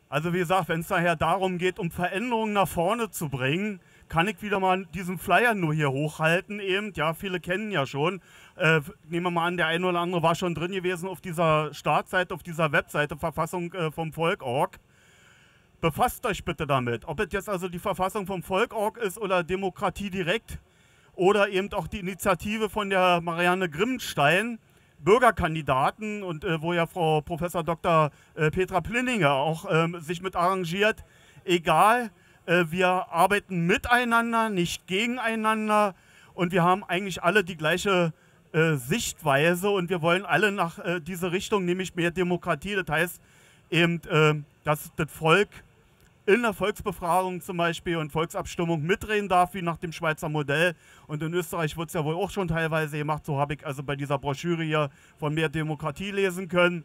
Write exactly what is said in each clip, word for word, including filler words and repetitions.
Also wie gesagt, wenn es daher darum geht, um Veränderungen nach vorne zu bringen, kann ich wieder mal diesen Flyer nur hier hochhalten eben. Ja, viele kennen ja schon. Äh, nehmen wir mal an, der eine oder andere war schon drin gewesen auf dieser Startseite, auf dieser Webseite Verfassung äh, vom Volk Punkt org. Befasst euch bitte damit. Ob es jetzt also die Verfassung vom Volk Punkt org ist oder Demokratie direkt oder eben auch die Initiative von der Marianne Grimstein, Bürgerkandidaten, und äh, wo ja Frau Professor Doktor Äh, Petra Plinninger auch ähm, sich mit arrangiert. Egal, äh, wir arbeiten miteinander, nicht gegeneinander, und wir haben eigentlich alle die gleiche äh, Sichtweise und wir wollen alle nach äh, diese Richtung, nämlich mehr Demokratie. Das heißt eben, äh, dass das Volk in der Volksbefragung zum Beispiel und Volksabstimmung mitreden darf, wie nach dem Schweizer Modell. Und in Österreich wird es ja wohl auch schon teilweise gemacht. So habe ich also bei dieser Broschüre hier von Mehr Demokratie lesen können.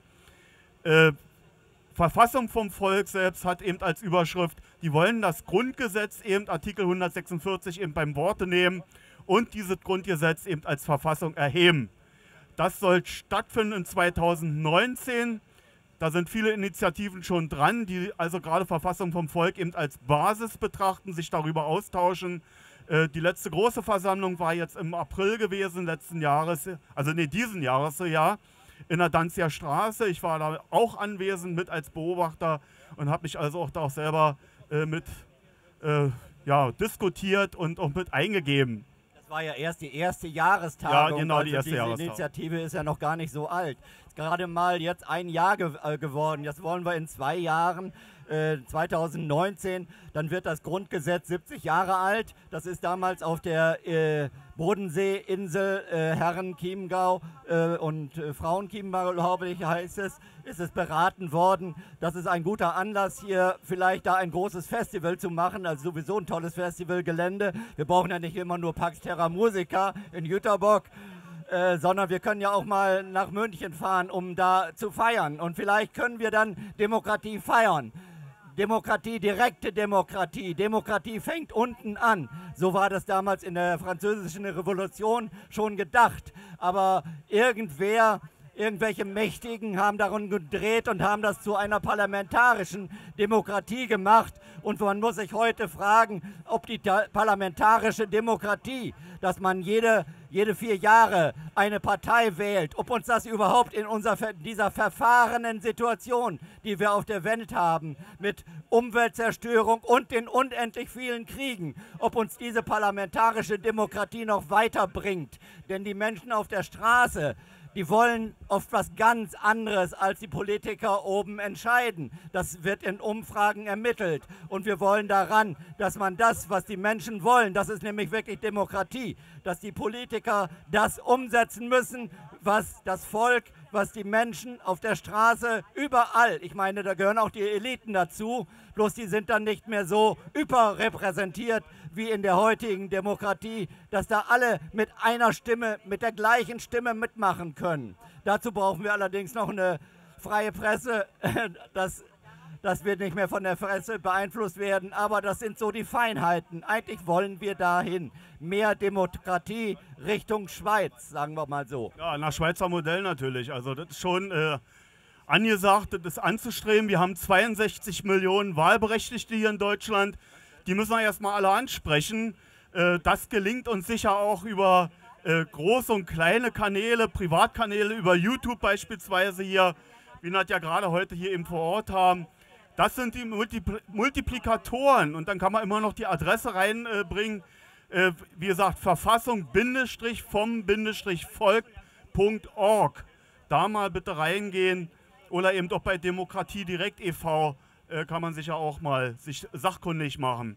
Äh, Verfassung vom Volk selbst hat eben als Überschrift, die wollen das Grundgesetz eben Artikel hundertsechsundvierzig eben beim Worte nehmen und dieses Grundgesetz eben als Verfassung erheben. Das soll stattfinden in zweitausendneunzehn. Da sind viele Initiativen schon dran, die also gerade Verfassung vom Volk eben als Basis betrachten, sich darüber austauschen. Äh, die letzte große Versammlung war jetzt im April gewesen, letzten Jahres, also nee, diesen Jahres, ja, in der Danziger Straße. Ich war da auch anwesend mit als Beobachter und habe mich also auch da auch selber äh, mit äh, ja, diskutiert und auch mit eingegeben. Das war ja erst die erste Jahrestagung. Ja, genau, also die erste diese Jahrestagung. Initiative ist ja noch gar nicht so alt. Ist gerade mal jetzt ein Jahr ge äh, geworden. Jetzt wollen wir in zwei Jahren, äh, zweitausendneunzehn, dann wird das Grundgesetz siebzig Jahre alt. Das ist damals auf der äh, Bodenseeinsel äh, Herrenchiemgau äh, und äh, Frauenchiemgau, glaube ich, heißt es, ist es beraten worden. Das ist ein guter Anlass, hier vielleicht da ein großes Festival zu machen, also sowieso ein tolles Festivalgelände. Wir brauchen ja nicht immer nur Pax Terra Musica in Jüterbock, äh, sondern wir können ja auch mal nach München fahren, um da zu feiern. Und vielleicht können wir dann Demokratie feiern. Demokratie, direkte Demokratie. Demokratie fängt unten an. So war das damals in der Französischen Revolution schon gedacht. Aber irgendwer, irgendwelche Mächtigen haben daran gedreht und haben das zu einer parlamentarischen Demokratie gemacht. Und man muss sich heute fragen, ob die parlamentarische Demokratie, dass man jede, jede vier Jahre eine Partei wählt, ob uns das überhaupt in unserer, dieser verfahrenen Situation, die wir auf der Welt haben, mit Umweltzerstörung und den unendlich vielen Kriegen, ob uns diese parlamentarische Demokratie noch weiterbringt. Denn die Menschen auf der Straße, die wollen oft was ganz anderes, als die Politiker oben entscheiden. Das wird in Umfragen ermittelt. Und wir wollen daran, dass man das, was die Menschen wollen, das ist nämlich wirklich Demokratie, dass die Politiker das umsetzen müssen, was das Volk, was die Menschen auf der Straße überall, ich meine, da gehören auch die Eliten dazu, bloß die sind dann nicht mehr so überrepräsentiert wie in der heutigen Demokratie, dass da alle mit einer Stimme, mit der gleichen Stimme mitmachen können. Dazu brauchen wir allerdings noch eine freie Presse, das, das wird nicht mehr von der Presse beeinflusst werden, aber das sind so die Feinheiten. Eigentlich wollen wir dahin. Mehr Demokratie Richtung Schweiz, sagen wir mal so. Ja, nach Schweizer Modell natürlich. Also das ist schon äh, angesagt, das ist anzustreben. Wir haben zweiundsechzig Millionen Wahlberechtigte hier in Deutschland. Die müssen wir erstmal alle ansprechen. Äh, das gelingt uns sicher auch über äh, große und kleine Kanäle, Privatkanäle, über YouTube beispielsweise hier, wie wir das ja gerade heute hier eben vor Ort haben. Das sind die Multipl Multiplikatoren, und dann kann man immer noch die Adresse reinbringen. Äh, wie gesagt, Verfassung vom Volk Punkt org. Da mal bitte reingehen, oder eben doch bei Demokratie direkt e V äh, kann man sich ja auch mal sich sachkundig machen.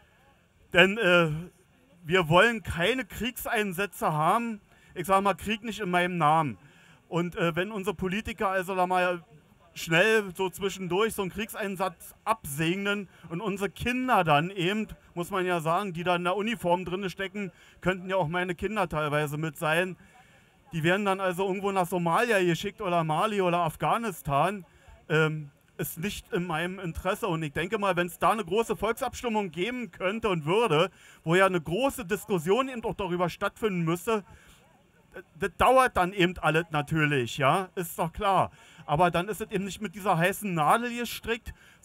Denn äh, wir wollen keine Kriegseinsätze haben. Ich sage mal, Krieg nicht in meinem Namen. Und äh, wenn unsere Politiker also da mal schnell so zwischendurch so einen Kriegseinsatz absegnen und unsere Kinder dann eben, muss man ja sagen, die da in der Uniform drin stecken, könnten ja auch meine Kinder teilweise mit sein. Die werden dann also irgendwo nach Somalia geschickt oder Mali oder Afghanistan. Ähm, ist nicht in meinem Interesse. Und ich denke mal, wenn es da eine große Volksabstimmung geben könnte und würde, wo ja eine große Diskussion eben auch darüber stattfinden müsste, das dauert dann eben alles natürlich, ja, ist doch klar. Aber dann ist es eben nicht mit dieser heißen Nadel gestrickt,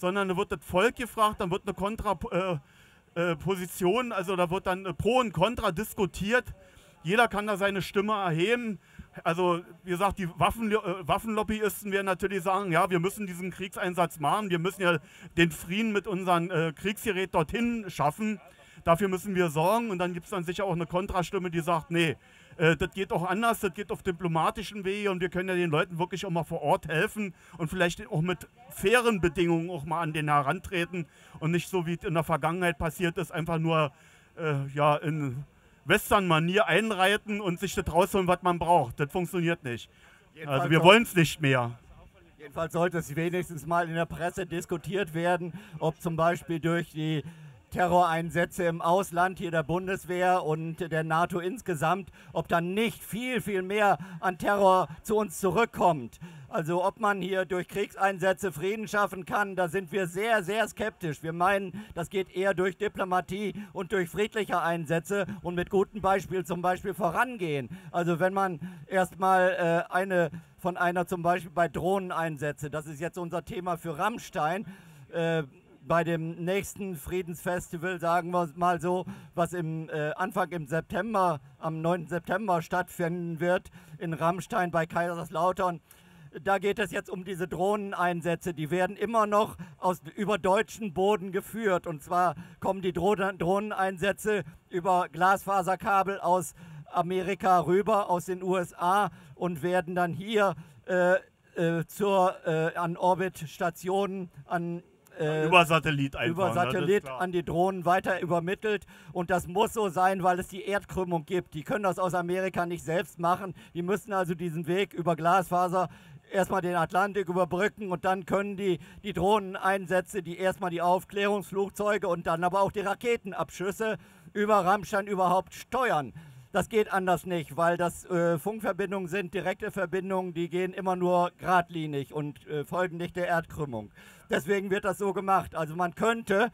sondern da wird das Volk gefragt, dann wird eine Kontraposition, äh, äh, also da wird dann Pro und Contra diskutiert. Jeder kann da seine Stimme erheben. Also wie gesagt, die Waffen, äh, Waffenlobbyisten werden natürlich sagen, ja, wir müssen diesen Kriegseinsatz machen, wir müssen ja den Frieden mit unserem äh, Kriegsgerät dorthin schaffen. Dafür müssen wir sorgen und dann gibt es dann sicher auch eine Kontrastimme, die sagt, nee, äh, das geht auch anders, das geht auf diplomatischen Wege und wir können ja den Leuten wirklich auch mal vor Ort helfen und vielleicht auch mit fairen Bedingungen auch mal an den herantreten und nicht so, wie es in der Vergangenheit passiert ist, einfach nur äh, ja, in Western-Manier einreiten und sich das rausholen, was man braucht. Das funktioniert nicht. Jedenfalls also wir wollen es nicht mehr. Jedenfalls sollte es wenigstens mal in der Presse diskutiert werden, ob zum Beispiel durch die Terroreinsätze im Ausland hier der Bundeswehr und der NATO insgesamt, ob dann nicht viel, viel mehr an Terror zu uns zurückkommt. Also ob man hier durch Kriegseinsätze Frieden schaffen kann, da sind wir sehr, sehr skeptisch. Wir meinen, das geht eher durch Diplomatie und durch friedliche Einsätze und mit gutem Beispiel zum Beispiel vorangehen. Also wenn man erstmal äh, eine von einer zum Beispiel bei Drohneneinsätze, das ist jetzt unser Thema für Rammstein, äh, bei dem nächsten Friedensfestival, sagen wir mal so, was im äh, Anfang im September, am neunten September stattfinden wird, in Rammstein bei Kaiserslautern. Da geht es jetzt um diese Drohneneinsätze. Die werden immer noch aus, über deutschen Boden geführt. Und zwar kommen die Drohnen, Drohneneinsätze über Glasfaserkabel aus Amerika rüber, aus den U S A und werden dann hier äh, äh, zur, äh, an Orbitstationen, an Äh, über Satellit einfach. Über Satellit an die Drohnen weiter übermittelt. Und das muss so sein, weil es die Erdkrümmung gibt. Die können das aus Amerika nicht selbst machen. Die müssen also diesen Weg über Glasfaser erstmal den Atlantik überbrücken und dann können die, die Drohneneinsätze, die erstmal die Aufklärungsflugzeuge und dann aber auch die Raketenabschüsse über Rammstein überhaupt steuern. Das geht anders nicht, weil das äh, Funkverbindungen sind, direkte Verbindungen, die gehen immer nur geradlinig und äh, folgen nicht der Erdkrümmung. Deswegen wird das so gemacht. Also man könnte,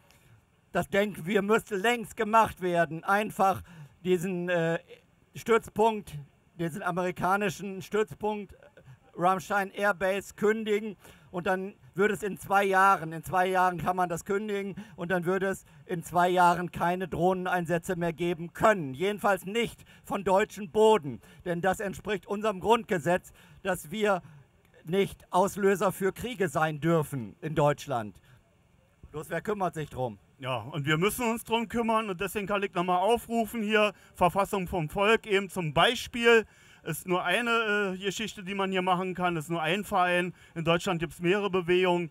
das denken wir, müsste längst gemacht werden, einfach diesen äh, Stützpunkt, diesen amerikanischen Stützpunkt Rammstein Airbase kündigen und dann würde es in zwei Jahren, in zwei Jahren kann man das kündigen und dann würde es in zwei Jahren keine Drohneneinsätze mehr geben können. Jedenfalls nicht von deutschem Boden, denn das entspricht unserem Grundgesetz, dass wir nicht Auslöser für Kriege sein dürfen in Deutschland. Bloß wer kümmert sich drum? Ja, und wir müssen uns drum kümmern und deswegen kann ich nochmal aufrufen hier, Verfassung vom Volk eben zum Beispiel. Ist nur eine äh, Geschichte, die man hier machen kann, ist nur ein Verein. In Deutschland gibt es mehrere Bewegungen.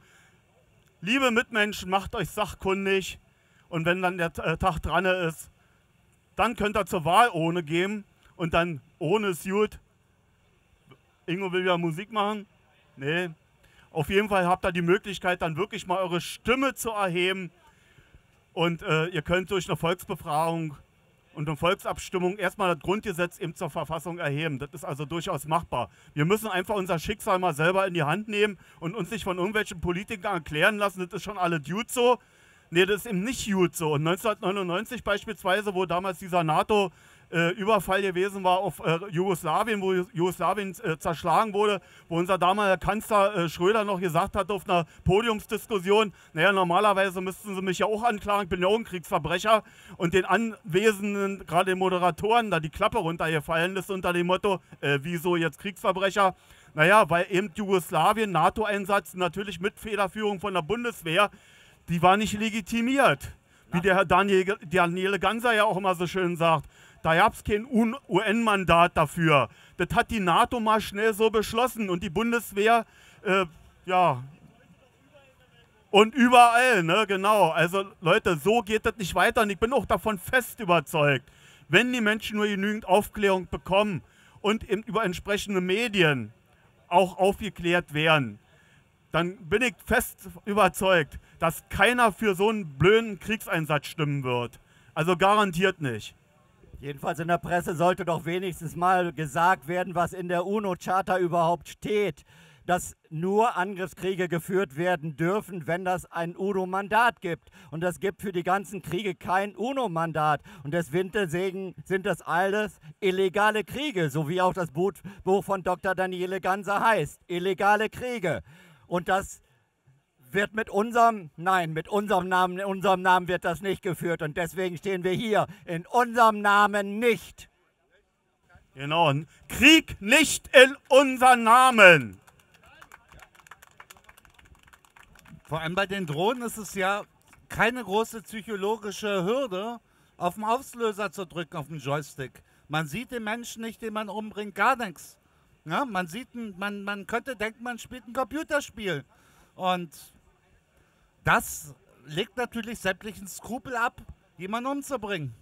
Liebe Mitmenschen, macht euch sachkundig und wenn dann der äh, Tag dran ist, dann könnt ihr zur Wahl ohne gehen und dann ohne ist gut. Ingo will ja Musik machen? Nee. Auf jeden Fall habt ihr die Möglichkeit, dann wirklich mal eure Stimme zu erheben und äh, ihr könnt durch eine Volksbefragung und eine Volksabstimmung erstmal das Grundgesetz eben zur Verfassung erheben. Das ist also durchaus machbar. Wir müssen einfach unser Schicksal mal selber in die Hand nehmen und uns nicht von irgendwelchen Politikern erklären lassen, das ist schon alle gut so. Nee, das ist eben nicht gut so. Und neunzehnhundertneunundneunzig beispielsweise, wo damals dieser NATO Äh, Überfall gewesen war auf äh, Jugoslawien, wo Jugoslawien äh, zerschlagen wurde, wo unser damaliger Kanzler äh, Schröder noch gesagt hat auf einer Podiumsdiskussion, naja, normalerweise müssten sie mich ja auch anklagen, ich bin ja auch ein Kriegsverbrecher und den Anwesenden, gerade den Moderatoren, da die Klappe runtergefallen ist unter dem Motto, äh, wieso jetzt Kriegsverbrecher? Naja, weil eben Jugoslawien, NATO-Einsatz, natürlich mit Federführung von der Bundeswehr, die war nicht legitimiert, wie der Herr Daniel, Daniele Ganser ja auch immer so schön sagt. Da gab es kein U N-Mandat dafür. Das hat die NATO mal schnell so beschlossen und die Bundeswehr, äh, ja, und überall, ne, genau. Also Leute, so geht das nicht weiter und ich bin auch davon fest überzeugt, wenn die Menschen nur genügend Aufklärung bekommen und eben über entsprechende Medien auch aufgeklärt werden, dann bin ich fest überzeugt, dass keiner für so einen blöden Kriegseinsatz stimmen wird. Also garantiert nicht. Jedenfalls in der Presse sollte doch wenigstens mal gesagt werden, was in der UNO-Charta überhaupt steht. Dass nur Angriffskriege geführt werden dürfen, wenn das ein UNO-Mandat gibt. Und es gibt für die ganzen Kriege kein UNO-Mandat. Und deswegen sind das alles illegale Kriege, so wie auch das Buch von Doktor Daniele Ganser heißt. Illegale Kriege. Und das wird mit unserem, nein, mit unserem Namen, in unserem Namen wird das nicht geführt und deswegen stehen wir hier. In unserem Namen nicht. Genau, Krieg nicht in unserem Namen. Vor allem bei den Drohnen ist es ja keine große psychologische Hürde, auf den Auslöser zu drücken, auf den Joystick. Man sieht den Menschen nicht, den man umbringt, gar nichts. Ja, man sieht, man, man könnte denken, man spielt ein Computerspiel. Und das legt natürlich sämtlichen Skrupel ab, jemanden umzubringen.